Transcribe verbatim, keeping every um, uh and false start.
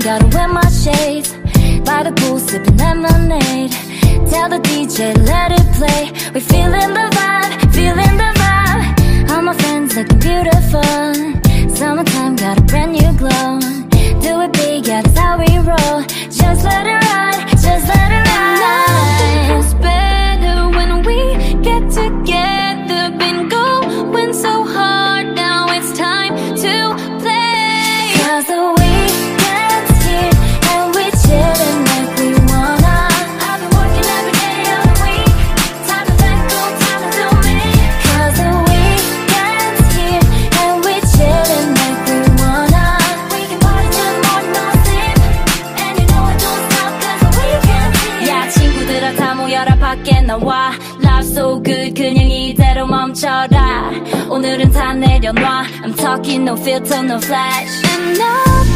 gotta wear my shades. By the pool sipping lemonade. Tell the D J let it play. We feeling the vibe, feeling the vibe. All my friends looking beautiful. Summertime got a brand new glow. Do it big, yeah, that's how we roll. Just let it ride, just let it ride. Nothing feels better when we get together. Been going so hard, now it's time to play. Cause the weekend's here and we chillin' like we wanna. I've been working every day of the week. Time to let go, time to do me. Cause the weekend's here and we chillin' like we wanna. We can party till the morning, no sleep. And you know it don't stop cause the weekend's here. 야 친구들아 다 모여라 밖에 나와. Love so good 그냥 이대로 멈춰라. 오늘은 다 내려놔. I'm talking no filter no flash. And no